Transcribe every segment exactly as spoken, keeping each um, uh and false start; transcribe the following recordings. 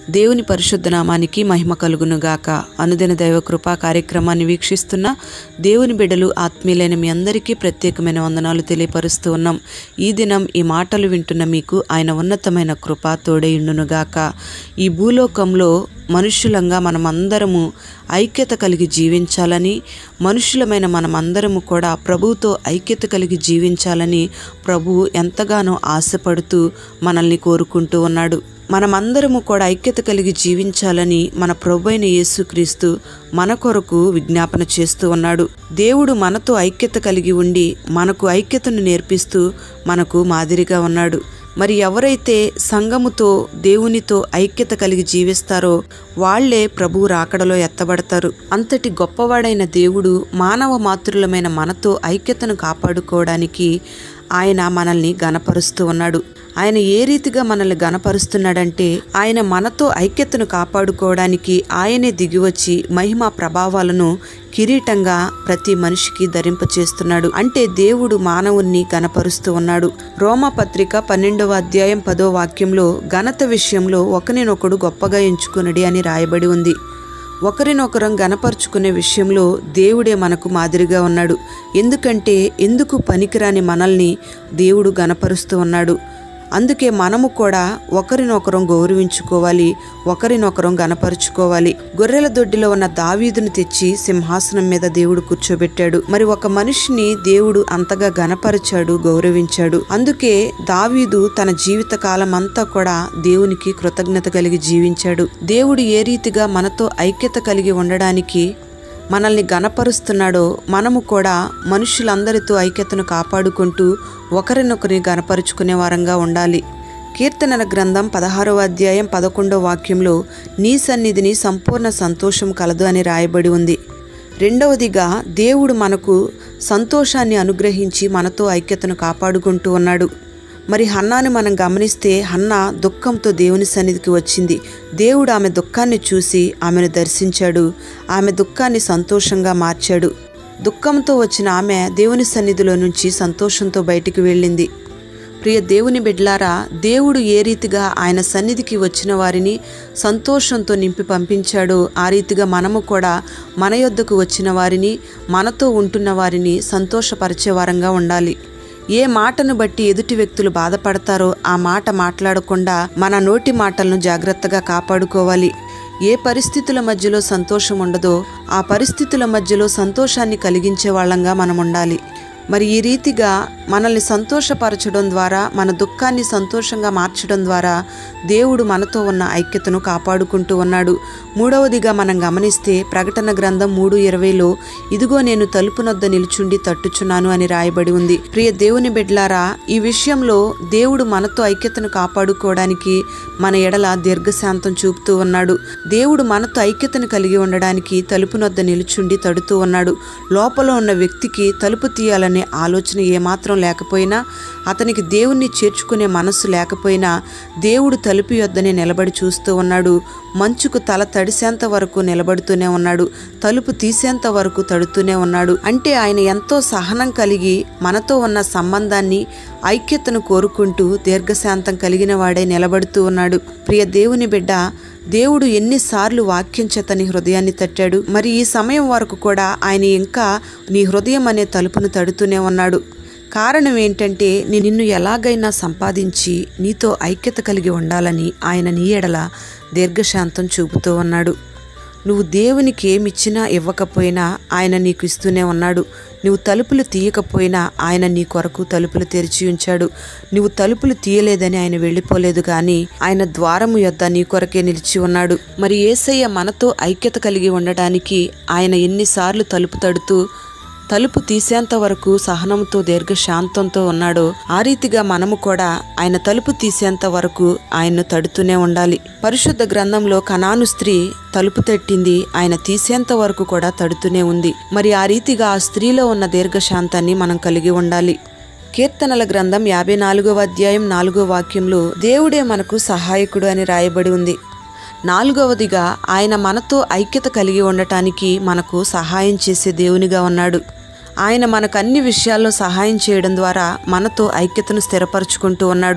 దేవుని పరిశుద్ధ నామానికి మహిమ కలుగును గాక. అనుదిన దైవ కృపా కార్యక్రమాన్ని వీక్షిస్తున్న దేవుని బిడ్డలు ఆత్మీయులైన మీ అందరికీ ప్రత్యేకమైన వందనాలు తెలియపరుస్తూ ఉన్నాం. ఈ దినం ఈ మాటలు వింటున్న మీకు ఆయన ఉన్నతమైన కృప తోడైయుండును గాక. ఈ భూలోకంలో మనుషులంగా మనమందరము ఐక్యత కలిగి జీవించాలని, మనుషులమైన మనమందరము కూడా ప్రభువుతో ఐక్యత కలిగి జీవించాలని ప్రభువు ఎంతగానో ఆశపడుతూ మనల్ని కోరుకుంటూ ఉన్నాడు. మనమందరము కూడా ఐక్యత కలిగి జీవించాలని మన ప్రభువైన యేసుక్రీస్తు మన కొరకు విజ్ఞాపన చేస్తూ ఉన్నాడు. దేవుడు మనతో ఐక్యత కలిగి ఉండి మనకు ఐక్యతను నేర్పిస్తూ మనకు మాదిరిగా ఉన్నాడు. మరి ఎవరైతే సంఘముతో దేవునితో ఐక్యత కలిగి జీవిస్తారో వాళ్లే ప్రభువు రాకడలో ఎత్తబడతారు. అంతటి గొప్పవాడైన దేవుడు మానవ మాతృలమైన మనతో ఐక్యతను కాపాడుకోవడానికి ఆయన మనల్ని గణపరుస్తూ ఉన్నాడు. ఆయన ఏ రీతిగా మనల్ని గణపరుస్తున్నాడంటే, ఆయన మనతో ఐక్యతను కాపాడుకోవడానికి ఆయనే దిగివచ్చి మహిమ ప్రభావాలను కిరీటంగా ప్రతి మనిషికి ధరింపచేస్తున్నాడు. అంటే దేవుడు మానవుణ్ణి గణపరుస్తూ ఉన్నాడు. రోమా పత్రిక పన్నెండవ అధ్యాయం పదో వాక్యంలో ఘనత విషయంలో ఒకరినొకడు గొప్పగా ఎంచుకునడి అని రాయబడి ఉంది. ఒకరినొకరం గణపరుచుకునే విషయంలో దేవుడే మనకు మాదిరిగా ఉన్నాడు. ఎందుకంటే ఎందుకు పనికిరాని మనల్ని దేవుడు గణపరుస్తూ ఉన్నాడు. అందుకే మనము కూడా ఒకరినొకరం గౌరవించుకోవాలి, ఒకరినొకరం గణపరుచుకోవాలి. గొర్రెల దొడ్డిలో ఉన్న దావీదును తెచ్చి సింహాసనం మీద దేవుడు కూర్చోబెట్టాడు. మరి ఒక మనిషిని దేవుడు అంతగా గణపరిచాడు, గౌరవించాడు. అందుకే దావీదు తన జీవిత కాలం అంతా కూడా దేవునికి కృతజ్ఞత కలిగి జీవించాడు. దేవుడు ఏ రీతిగా మనతో ఐక్యత కలిగి ఉండడానికి మనల్ని గణపరుస్తున్నాడో మనము కూడా మనుషులందరితో ఐక్యతను కాపాడుకుంటూ ఒకరినొకరిని గణపరుచుకునే వారంగా ఉండాలి. కీర్తనల గ్రంథం పదహారవ అధ్యాయం పదకొండవ వాక్యంలో నీ సన్నిధిని సంపూర్ణ సంతోషం కలదు అని రాయబడి ఉంది. రెండవదిగా దేవుడు మనకు సంతోషాన్ని అనుగ్రహించి మనతో ఐక్యతను కాపాడుకుంటూ ఉన్నాడు. మరి హన్నాను మనం గమనిస్తే హన్నా దుఃఖంతో దేవుని సన్నిధికి వచ్చింది. దేవుడు ఆమె దుఃఖాన్ని చూసి ఆమెను దర్శించాడు, ఆమె దుఃఖాన్ని సంతోషంగా మార్చాడు. దుఃఖంతో వచ్చిన ఆమె దేవుని సన్నిధిలో నుంచి సంతోషంతో బయటికి వెళ్ళింది. ప్రియ దేవుని బిడ్డలారా, దేవుడు ఏ రీతిగా ఆయన సన్నిధికి వచ్చిన వారిని సంతోషంతో నింపి పంపించాడో ఆ రీతిగా మనము కూడా మన యొద్దకు వచ్చిన వారిని, మనతో ఉంటున్న వారిని సంతోషపరిచే వారంగా ఉండాలి. ఏ మాటను బట్టి ఎదుటి వ్యక్తులు బాధపడతారో ఆ మాట మాట్లాడకుండా మన నోటి మాటలను జాగ్రత్తగా కాపాడుకోవాలి. ఏ పరిస్థితుల మధ్యలో సంతోషం ఉండదో ఆ పరిస్థితుల మధ్యలో సంతోషాన్ని కలిగించే వాళ్ళంగా మనం ఉండాలి. మరి ఈ రీతిగా మనల్ని సంతోషపరచడం ద్వారా, మన దుఃఖాన్ని సంతోషంగా మార్చడం ద్వారా దేవుడు మనతో ఉన్న ఐక్యతను కాపాడుకుంటూ ఉన్నాడు. మూడవదిగా మనం గమనిస్తే ప్రకటన గ్రంథం మూడు ఇరవైలో ఇదిగో నేను తలుపు నొద్ద నిలుచుండి తట్టుచున్నాను అని రాయబడి ఉంది. ప్రియ దేవుని బిడ్డలారా, ఈ విషయంలో దేవుడు మనతో ఐక్యతను కాపాడుకోవడానికి మన ఎడల దీర్ఘశాంతం చూపుతూ ఉన్నాడు. దేవుడు మనతో ఐక్యతను కలిగి ఉండడానికి తలుపు నొద్ద నిలుచుండి తడుతూ ఉన్నాడు. లోపల ఉన్న వ్యక్తికి తలుపు తీయాలని ఆలోచన ఏమాత్రం లేకపోయినా, అతనికి దేవుణ్ణి చేర్చుకునే మనస్సు లేకపోయినా దేవుడు తలుపు యొద్దనే నిలబడి చూస్తూ ఉన్నాడు. మంచుకు తల తడిసేంత వరకు నిలబడుతూనే ఉన్నాడు, తలుపు తీసేంత వరకు తడుతూనే ఉన్నాడు. అంటే ఆయన ఎంతో సహనం కలిగి మనతో ఉన్న సంబంధాన్ని, ఐక్యతను కోరుకుంటూ దీర్ఘశాంతం కలిగిన వాడే నిలబడుతూ ఉన్నాడు. ప్రియ దేవుని బిడ్డ, దేవుడు ఎన్నిసార్లు వాక్యం చేత నీ హృదయాన్ని తట్టాడు. మరి ఈ సమయం వరకు కూడా ఆయన ఇంకా నీ హృదయం అనే తలుపును తడుతూనే ఉన్నాడు. కారణం ఏంటంటే నిన్ను ఎలాగైనా సంపాదించి నీతో ఐక్యత కలిగి ఉండాలని ఆయన నీ ఎడల దీర్ఘశాంతం చూపుతూ ఉన్నాడు. నువ్వు దేవునికి ఏమిచ్చినా ఇవ్వకపోయినా ఆయన నీకు ఇస్తూనే ఉన్నాడు. నువ్వు తలుపులు తీయకపోయినా ఆయన నీ కొరకు తలుపులు తెరిచి ఉంచాడు. నువ్వు తలుపులు తీయలేదని ఆయన వెళ్ళిపోలేదు, కానీ ఆయన ద్వారము యొద్ద నీ కొరకే నిలిచి ఉన్నాడు. మరి యేసయ్య మనతో ఐక్యత కలిగి ఉండడానికి ఆయన ఎన్నిసార్లు తలుపు తడుతూ తలుపు తీసేంత వరకు సహనంతో దీర్ఘశాంతంతో ఉన్నాడో ఆ రీతిగా మనము కూడా ఆయన తలుపు తీసేంత వరకు ఆయన్ను తడుతూనే ఉండాలి. పరిశుద్ధ గ్రంథంలో కనాను స్త్రీ తలుపు తట్టింది, ఆయన తీసేంత వరకు కూడా తడుతూనే ఉంది. మరి ఆ రీతిగా ఆ స్త్రీలో ఉన్న దీర్ఘశాంతాన్ని మనం కలిగి ఉండాలి. కీర్తనల గ్రంథం యాభై నాలుగవ అధ్యాయం నాలుగో వాక్యంలో దేవుడే మనకు సహాయకుడు అని రాయబడి ఉంది. నాలుగవదిగా ఆయన మనతో ఐక్యత కలిగి ఉండటానికి మనకు సహాయం చేసే దేవునిగా ఉన్నాడు. ఆయన మనకు అన్ని విషయాల్లో సహాయం చేయడం ద్వారా మనతో ఐక్యతను స్థిరపరచుకుంటూ ఉన్నాడు.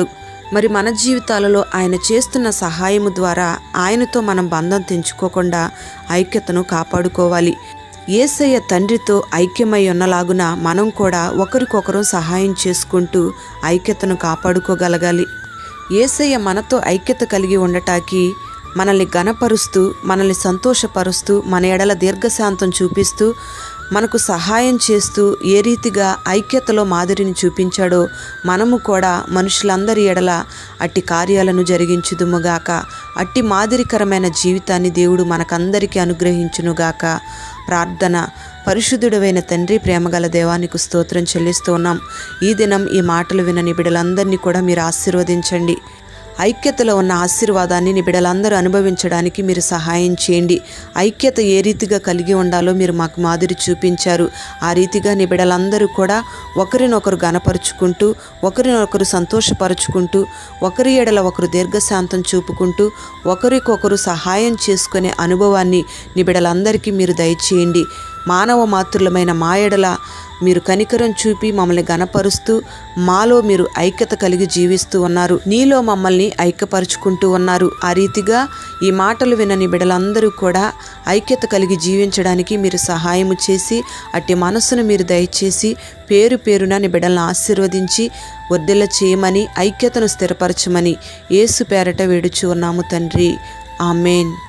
మరి మన జీవితాలలో ఆయన చేస్తున్న సహాయము ద్వారా ఆయనతో మనం బంధం తెంచుకోకుండా ఐక్యతను కాపాడుకోవాలి. యేసయ్య తండ్రితో ఐక్యమై ఉన్నలాగున మనం కూడా ఒకరికొకరు సహాయం చేసుకుంటూ ఐక్యతను కాపాడుకోగలగాలి. యేసయ్య మనతో ఐక్యత కలిగి ఉండటానికి మనల్ని ఘనపరుస్తూ, మనల్ని సంతోషపరుస్తూ, మన ఎడల దీర్ఘశాంతం చూపిస్తూ, మనకు సహాయం చేస్తూ ఏ రీతిగా ఐక్యతలో మాదిరిని చూపించాడో మనము కూడా మనుషులందరి ఎడల అట్టి కార్యాలను జరిగించుదుముగాక. అట్టి మాదిరికరమైన జీవితాన్ని దేవుడు మనకందరికీ అనుగ్రహించునుగాక. ప్రార్థన. పరిశుద్ధుడైన తండ్రి, ప్రేమగల దేవానికి స్తోత్రం చెల్లిస్తూ ఉన్నాం. ఈ దినం ఈ మాటలు వినని బిడ్డలందరినీ కూడా మీరు ఆశీర్వదించండి. ఐక్యతలో ఉన్న ఆశీర్వాదాన్ని నీ బిడ్డలందరూ అనుభవించడానికి మీరు సహాయం చేయండి. ఐక్యత ఏ రీతిగా కలిగి ఉండాలో మీరు మాకు మాదిరి చూపించారు. ఆ రీతిగా నీ బిడ్డలందరూ కూడా ఒకరినొకరు గణపరుచుకుంటూ, ఒకరినొకరు సంతోషపరుచుకుంటూ, ఒకరి ఎడల ఒకరు దీర్ఘశాంతం చూపుకుంటూ, ఒకరికొకరు సహాయం చేసుకునే అనుభవాన్ని నీ బిడ్డలందరికీ మీరు దయచేయండి. మానవ మాతృలమైన మా ఎడల మీరు కనికరం చూపి మమ్మల్ని గణపరుస్తూ, మాలో మీరు ఐక్యత కలిగి జీవిస్తూ ఉన్నారు. నీలో మమ్మల్ని ఐక్యపరుచుకుంటూ ఉన్నారు. ఆ రీతిగా ఈ మాటలు వినని బిడ్డలందరూ కూడా ఐక్యత కలిగి జీవించడానికి మీరు సహాయము చేసి, అట్టి మనస్సును మీరు దయచేసి పేరు పేరున నీ బిడ్డలను ఆశీర్వదించి వర్ధిల్ల చేయమని, ఐక్యతను స్థిరపరచమని యేసు పేరట వేడుచు ఉన్నాము తండ్రి. ఆమేన్.